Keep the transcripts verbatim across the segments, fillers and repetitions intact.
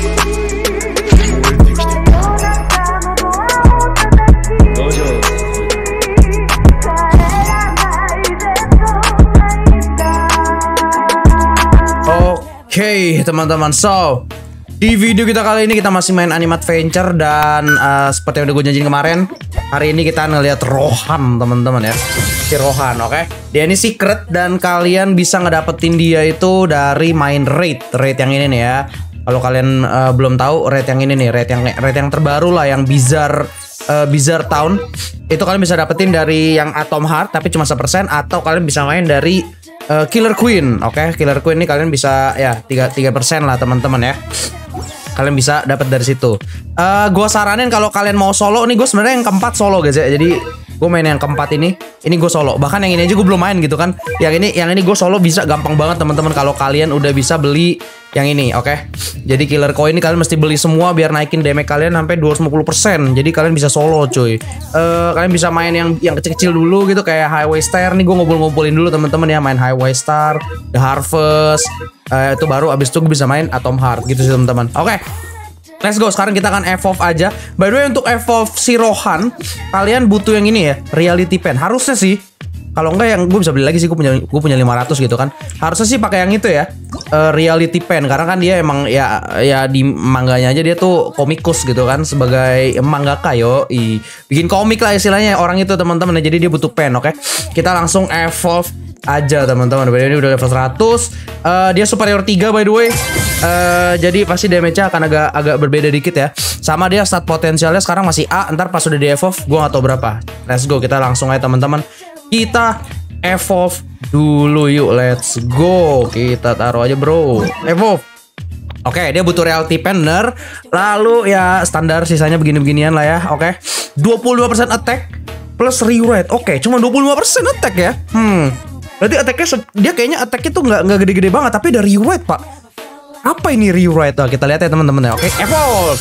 Oke okay, teman-teman, so di video kita kali ini kita masih main Anime Adventure. Dan uh, seperti yang udah gue janjiin kemarin, hari ini kita ngeliat Rohan teman-teman ya. Si Rohan, oke okay? Dia ini secret dan kalian bisa ngedapetin dia itu dari main raid. Raid yang ini nih ya. Kalau kalian uh, belum tahu, raid yang ini nih, raid yang raid yang terbaru lah, yang Bizarre uh, Bizarre Town. Itu kalian bisa dapetin dari yang Atom Heart tapi cuma sepersen, atau kalian bisa main dari Uh, Killer Queen, oke, okay? Killer Queen ini kalian bisa ya tiga persen lah teman-teman ya. Kalian bisa dapat dari situ. Uh, gue saranin kalau kalian mau solo nih, gue sebenarnya yang keempat solo guys ya. Jadi gue main yang keempat ini, ini gue solo. Bahkan yang ini aja gue belum main gitu kan. Yang ini, yang ini gue solo bisa gampang banget teman-teman. Kalau kalian udah bisa beli yang ini, oke. Okay? Jadi Killer Coin ini kalian mesti beli semua biar naikin damage kalian sampai dua ratus lima puluh persen. Jadi kalian bisa solo cuy. Uh, kalian bisa main yang yang kecil-kecil dulu gitu, kayak Highway Star nih. Gue ngumpul-ngumpulin dulu teman-teman ya, main Highway Star, The Harvest. Uh, itu baru abis itu gue bisa main Atom Heart gitu sih teman-teman. Oke. Okay. Let's go, sekarang kita akan evolve aja. By the way, untuk evolve si Rohan, kalian butuh yang ini ya, Reality Pen. Harusnya sih, kalau enggak yang gue bisa beli lagi sih, gue punya gue punya lima ratus gitu kan. Harusnya sih pakai yang itu ya, uh, Reality Pen, karena kan dia emang ya ya di mangganya aja dia tuh komikus gitu kan, sebagai mangaka yo, i, bikin komik lah istilahnya orang itu teman-teman. Jadi dia butuh pen, oke. Okay? Kita langsung evolve aja teman-teman. Ini udah level seratus. Uh, dia superior tiga by the way. Uh, jadi pasti damage-nya akan agak agak berbeda dikit ya. Sama dia stat potensialnya sekarang masih A. Ntar pas udah di evolve gue gak tau berapa. Let's go, kita langsung aja teman-teman. Kita evolve dulu yuk. Let's go. Kita taruh aja bro. Evolve. Oke, okay, dia butuh reality pen bener. Lalu ya standar sisanya begini-beginian lah ya. Oke, okay. dua puluh dua persen attack plus rewrite. Oke, okay, cuma dua puluh lima persen attack ya. Hmm. Berarti attack-nya dia kayaknya attack-nya tuh nggak nggak gede-gede banget, tapi ada rewrite pak. Apa ini rewrite? Nah, kita lihat ya teman-teman ya. Oke, okay. Evolve.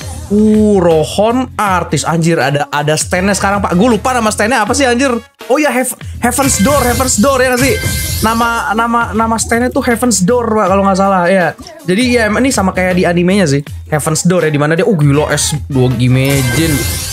Uh, Rohan artis anjir, ada ada stand-nya sekarang pak. Gue lupa nama stand-nya apa sih anjir. Oh ya, Have, Heaven's Door, Heaven's Door ya nggak sih? Nama nama nama stand-nya tuh Heaven's Door pak kalau nggak salah ya. Jadi ya ini sama kayak di animenya sih. Heaven's Door ya, dimana dia oh gila S dua Gimejin.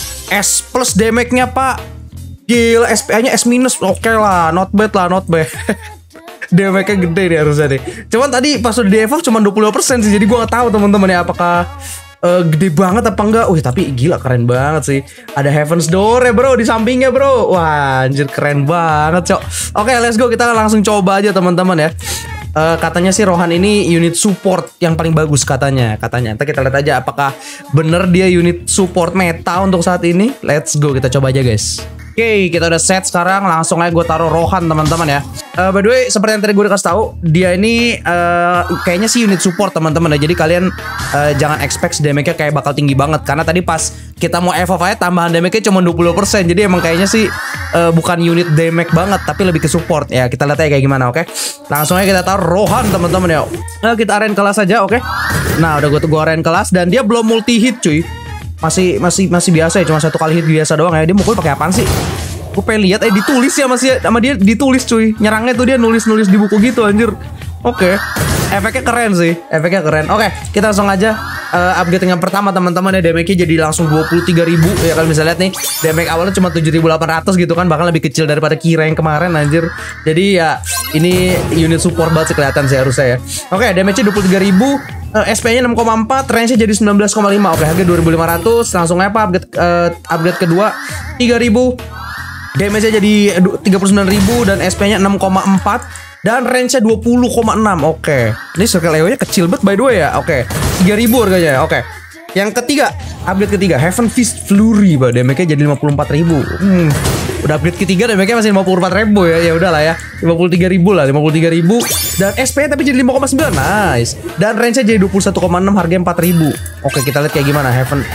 S plus damage-nya pak. Gila, S P A-nya S minus. Oke okay lah, not bad lah, not bad. Damage-nya gede nih harusnya nih. Cuman tadi pas udah di-evolve cuma dua puluh persen sih. Jadi gue gak tahu teman-teman ya apakah uh, gede banget apa enggak. Wih, tapi gila keren banget sih. Ada Heaven's Door ya bro di sampingnya bro. Wah, anjir keren banget, cok. Oke, okay, let's go, kita langsung coba aja teman-teman ya. Uh, katanya sih Rohan ini unit support yang paling bagus katanya. Katanya. Nanti kita lihat aja apakah bener dia unit support meta untuk saat ini. Let's go, kita coba aja guys. Oke, okay, kita udah set sekarang. Langsung aja gue taruh Rohan teman-teman ya. Uh, by the way, seperti yang tadi gue udah kasih tahu, dia ini uh, kayaknya sih unit support teman-teman ya. Jadi kalian uh, jangan expect damage-nya kayak bakal tinggi banget. Karena tadi pas kita mau evolve aja tambahan damage-nya cuma dua puluh persen. Jadi emang kayaknya sih uh, bukan unit damage banget, tapi lebih ke support. Ya kita lihat aja kayak gimana, oke. Okay? Langsung aja kita taruh Rohan teman-teman ya. Uh, kita arrange kelas aja, oke. Okay? Nah udah gue gue arrange kelas dan dia belum multi hit cuy. Masih masih masih biasa ya, cuma satu kali hit biasa doang ya. Dia mukul pakai apaan sih? Gue pengen lihat, eh ditulis ya masih sama dia, ditulis cuy. Nyerangnya tuh dia nulis-nulis di buku gitu anjir. Oke. Okay. Efeknya keren sih, efeknya keren. Oke, okay, kita langsung aja uh, upgrade yang pertama teman-teman ya. Damage-nya jadi langsung dua puluh tiga ribu ya, kalian bisa lihat nih. Damage awalnya cuma tujuh ribu delapan ratus gitu kan, bahkan lebih kecil daripada Kira yang kemarin anjir. Jadi ya ini unit support banget sih kelihatan sih harusnya ya. Oke, okay, damage-nya dua puluh tiga ribu. Uh, S P-nya enam koma empat, range-nya jadi sembilan belas koma lima. Oke, harga dua ribu lima ratus. Langsung aja apa upgrade uh, upgrade kedua tiga ribu. Damage-nya jadi tiga puluh sembilan ribu dan S P-nya enam koma empat dan range-nya dua puluh koma enam. Oke. Ini circle E O-nya kecil banget by the way ya. Oke. tiga ribu harganya. Oke. Yang ketiga, upgrade ketiga Heaven Fist Flurry, bah. Damage-nya jadi lima puluh empat ribu. Hmm. Udah upgrade ketiga damage-nya masih lima puluh empat ribu ya. Ya udahlah ya. lima puluh tiga ribu lah, lima puluh tiga ribu dan S P-nya tapi jadi lima koma sembilan. Nice. Dan range-nya jadi dua puluh satu koma enam, harganya empat ribu. Oke, kita lihat kayak gimana Heaven.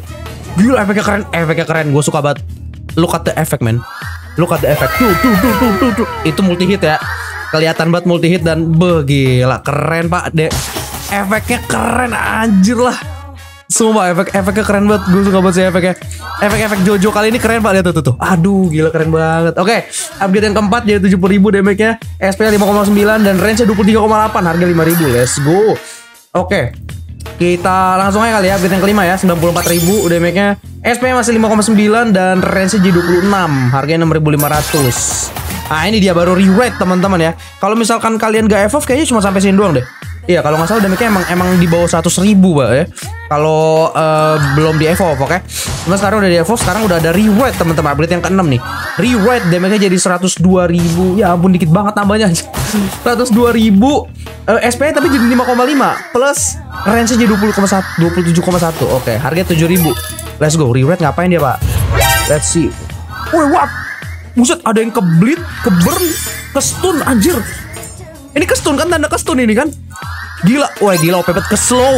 Gila, efeknya keren, efeknya keren. Gue suka banget. Look at the effect, man. Look at the effect. Tuh, tuh, tuh, tuh, tuh, tuh. Itu multi hit ya. Kelihatan banget multi hit dan beh, gila keren pak. De efeknya keren anjir lah. Sumpah efek efeknya keren banget. Gue suka banget sih efeknya. Efek-efek Jojo kali ini keren pak. Lihat tuh, tuh, tuh. Aduh, gila keren banget. Oke, upgrade yang keempat jadi tujuh puluh ribu damage-nya. S P-nya lima koma sembilan dan range-nya dua puluh tiga koma delapan. Harga lima ribu. Let's go. Oke. Kita langsung aja kali ya, upgrade yang kelima ya, sembilan puluh empat ribu damage-nya. S P masih lima koma sembilan dan range-nya jadi dua puluh enam, harganya enam ribu lima ratus. Nah ini dia baru rewrite teman-teman ya. Kalau misalkan kalian gak evolve kayaknya cuma sampai sini doang deh. Iya kalau nggak salah damage-nya emang emang di bawah seratus ribu Pak ya. Kalau uh, belum di evolve, oke. Okay? Cuma sekarang udah di evolve, sekarang udah ada rewrite teman-teman, upgrade yang keenam nih. Rewrite damage-nya jadi seratus dua ribu. Ya ampun dikit banget tambahnya. seratus dua ribu uh, S P-nya tapi jadi lima koma lima plus range-nya jadi dua puluh koma satu, dua puluh tujuh koma satu. Oke, okay, harganya tujuh ribu. Let's go. Rewrite ngapain dia, Pak? Let's see. Woi, what? Buset, ada yang ke bleed, ke burn, ke stun anjir. Ini ke stun kan, tanda ke stun ini kan? Gila, wah gila O P banget, ke slow.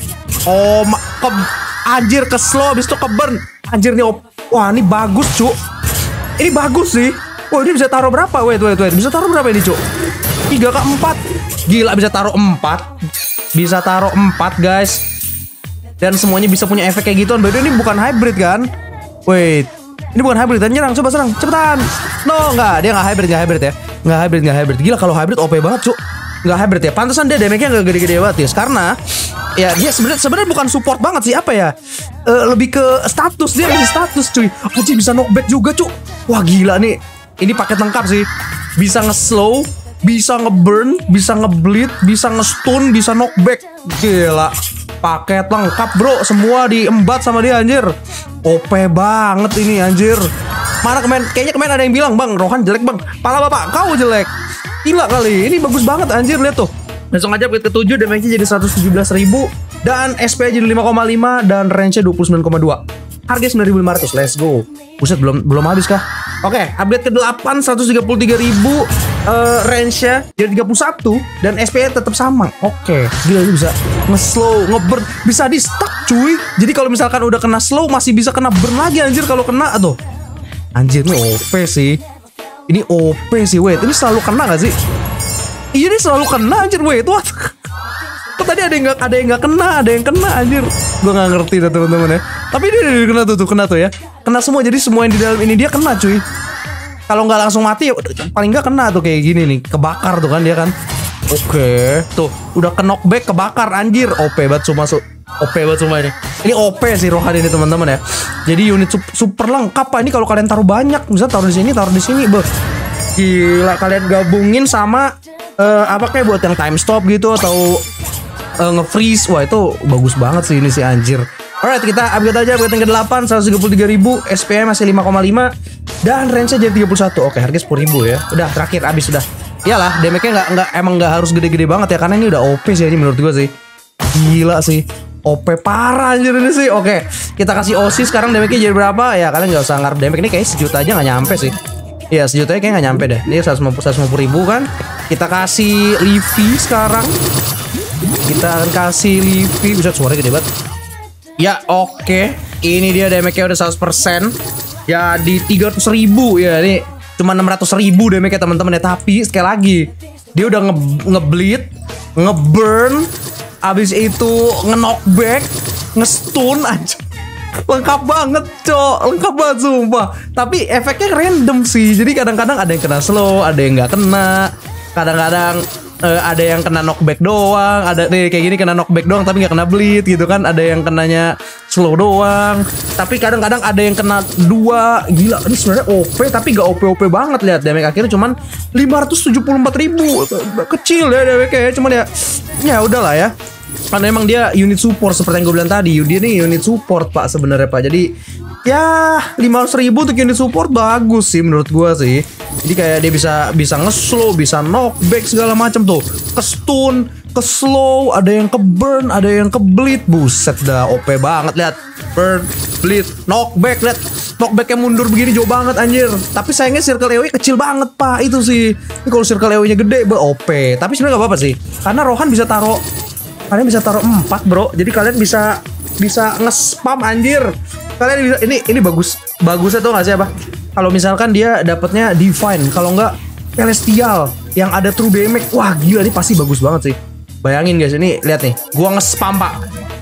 Oh, ke anjir ke slow habis itu ke burn. Anjir nih, wah ini bagus, Cuk. Ini bagus sih. Wah, ini bisa taruh berapa? Wait, wait, wait. Bisa taruh berapa ini, Cuk? tiga ke empat. Gila, bisa taruh empat. Bisa taruh empat, guys. Dan semuanya bisa punya efek kayak gituan. Berarti ini bukan hybrid kan? Wait. Ini bukan hybrid, dan nyerang, coba serang, cepetan. No, enggak, dia enggak hybrid, enggak hybrid ya. Enggak hybrid, enggak hybrid. Gila kalau hybrid O P banget, Cuk. Enggak hybrid ya. Pantesan dia damage-nya enggak gede-gede banget ya. Karena ya dia sebenarnya sebenarnya bukan support banget sih, apa ya? Uh, lebih ke status, dia bisa status, cuy. Anjir bisa knockback juga, Cuk. Wah, gila nih. Ini paket lengkap sih. Bisa nge-slow, bisa nge-burn, bisa nge-bleed, bisa nge-stun, bisa knockback. Gila. Paket lengkap bro, semua diembat sama dia anjir. O P banget ini anjir. Mana kemarin, kayaknya kemarin ada yang bilang, "Bang, Rohan jelek bang." Pala bapak kau jelek. Gila kali, ini bagus banget anjir, lihat tuh. Langsung aja upgrade ketujuh, damage-nya jadi seratus tujuh belas ribu. Dan S P jadi lima koma lima dan range-nya dua puluh sembilan koma dua. Harga sembilan ribu lima ratus, let's go. Buset, belum belum habis kah? Oke, okay, upgrade ke delapan, seratus tiga puluh tiga ribu. Uh, range-nya jadi tiga puluh satu dan S P-nya tetap sama. Oke, okay. Gila ini bisa nge-slow, nge-burn, bisa di-stuck cuy. Jadi kalau misalkan udah kena slow masih bisa kena burn lagi anjir kalau kena tuh. Anjir ini O P sih. Ini O P sih, wait. Ini selalu kena gak sih? Iya, ini selalu kena anjir, wait. What? Kok tadi ada yang gak, ada yang gak kena, ada yang kena anjir. Gue gak ngerti dah teman-teman ya. Tapi dia udah kena tuh, tuh, kena tuh ya. Kena semua, jadi semua yang di dalam ini dia kena cuy. Kalau nggak langsung mati, paling nggak kena tuh kayak gini nih, kebakar tuh kan dia kan. Oke, okay. Tuh udah ke knockback, kebakar anjir. O P banget cuma su O P banget cuma ini. Ini O P sih Rohan ini teman-teman ya. Jadi unit su super lengkap Pak. Ini kalau kalian taruh banyak, bisa taruh di sini, taruh di sini, beuh. Gila, kalian gabungin sama uh, apa kayak buat yang time stop gitu atau uh, nge-freeze. Wah itu bagus banget sih ini si anjir. Alright, kita upgrade aja upgrade yang ke delapan, seratus tiga puluh tiga ribu, S P masih lima koma lima dan range-nya jadi tiga puluh satu. Oke, harga sepuluh ribu ya. Udah terakhir habis sudah. Iyalah, damage-nya nggak nggak emang nggak harus gede-gede banget ya, karena ini udah O P sih ini menurut gue sih. Gila sih. O P parah anjir ini sih. Oke, kita kasih O S I sekarang damage-nya jadi berapa? Ya kalian nggak usah ngarep damage ini, kayak sejuta aja nggak nyampe sih. Iya, sejuta kayak nggak nyampe deh. Ini seratus lima puluh ribu kan. Kita kasih Livy sekarang. Kita akan kasih Livy. Bisa suaranya gede banget. Ya oke, okay. Ini dia damage-nya udah seratus persen. Ya di tiga ratus ribu ya, ini cuma enam ratus ribu damage-nya teman-teman ya. Tapi sekali lagi dia udah nge-bleed, nge nge-burn, abis itu nge-knockback, nge-stun aja. Lengkap banget cok, lengkap banget sumpah. Tapi efeknya random sih. Jadi kadang-kadang ada yang kena slow, ada yang nggak kena. Kadang-kadang Uh, ada yang kena knockback doang, ada nih kayak gini kena knockback doang tapi nggak kena bleed gitu kan, ada yang kenanya slow doang, tapi kadang-kadang ada yang kena dua. Gila, ini sebenarnya O P tapi gak O P O P banget. Lihat damage akhirnya cuman lima ratus tujuh puluh empat ribu, kecil ya damage-nya, cuman ya ya udahlah ya. Karena emang dia unit support seperti yang gue bilang tadi, dia nih unit support Pak sebenarnya Pak. Jadi ya lima ratus ribu untuk unit support bagus sih menurut gue sih. Jadi kayak dia bisa bisa nge-slow, bisa knockback segala macam tuh. Ke-stun, ke-slow, ada yang ke-burn, ada yang ke-bleed. Buset dah O P banget, lihat. Burn, bleed, knockback, lihat. Knockbacknya mundur begini jauh banget anjir. Tapi sayangnya circle E O-nya kecil banget Pak, itu sih. Ini kalau circle E O-nya gede, be O P. Tapi sebenarnya gak apa-apa sih. Karena Rohan bisa taruh Kalian bisa taruh empat bro. Jadi kalian bisa bisa nge-spam anjir. Kalian bisa, ini ini bagus. Bagusnya tuh gak sih apa? Kalau misalkan dia dapatnya Divine, kalau nggak Celestial yang ada true damage, wah gila ini pasti bagus banget sih. Bayangin guys, ini lihat nih, gua nge-spam Pak.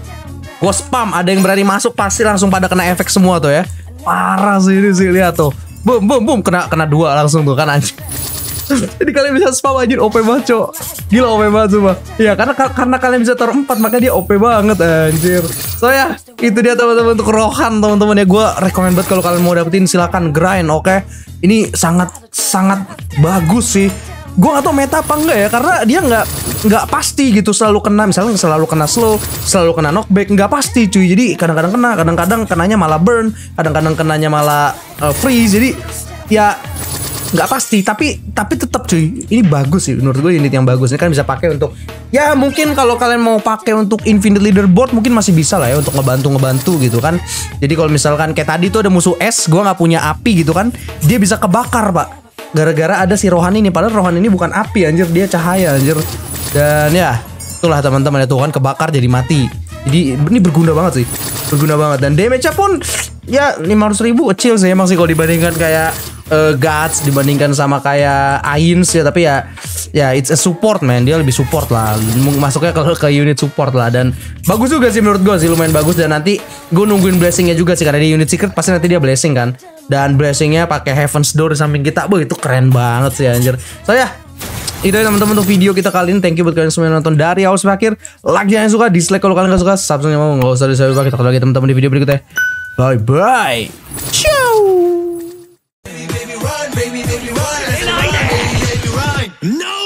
Gua spam, ada yang berani masuk pasti langsung pada kena efek semua tuh ya. Parah sih ini sih, lihat tuh. Boom boom boom, kena kena dua langsung tuh kan anjing. Jadi kalian bisa spam anjir, O P banget cok. Gila O P banget semua. Iya karena karena kalian bisa taruh empat maka dia O P banget anjir. So ya itu dia teman-teman untuk Rohan teman-teman ya. Gue rekomend banget kalau kalian mau dapetin silakan grind oke. Okay? Ini sangat sangat bagus sih. Gue gak tau meta apa enggak ya, karena dia nggak nggak pasti gitu, selalu kena, misalnya selalu kena slow, selalu kena knockback, nggak pasti cuy. Jadi kadang-kadang kena, kadang-kadang kenanya malah burn, kadang-kadang kenanya malah uh, freeze. Jadi ya nggak pasti, tapi tapi tetap cuy, ini bagus sih menurut gue, unit yang bagus. Ini kan bisa pakai untuk ya mungkin kalau kalian mau pakai untuk infinite leaderboard mungkin masih bisa lah ya untuk ngebantu ngebantu gitu kan. Jadi kalau misalkan kayak tadi tuh ada musuh es, gue nggak punya api gitu kan, dia bisa kebakar pak. Gara-gara ada si Rohan ini, padahal Rohan ini bukan api anjir, dia cahaya anjir. Dan ya itulah teman-teman ya, tuh kan kebakar jadi mati. Jadi ini berguna banget sih, berguna banget. Dan damage-nya pun ya lima ratus ribu kecil sih emang sih kalau dibandingkan kayak uh, Guts, dibandingkan sama kayak Ains ya. Tapi ya ya it's a support man, dia lebih support lah, masuknya ke, ke unit support lah. Dan bagus juga sih menurut gue sih, lumayan bagus. Dan nanti gue nungguin blessingnya juga sih, karena di unit secret pasti nanti dia blessing kan. Dan blessingnya pakai Heaven's Door di samping kita, boh itu keren banget sih anjir. So ya itu ya teman-teman untuk video kita kali ini. Thank you buat kalian semua yang nonton dari awal sampai akhir. Like yang suka, dislike kalau kalian gak suka, subscribe mau nggak usah dislike. Kita ketemu lagi teman-teman di video berikutnya. Bye bye. Ciao. Baby, baby, run, baby, baby, run. No!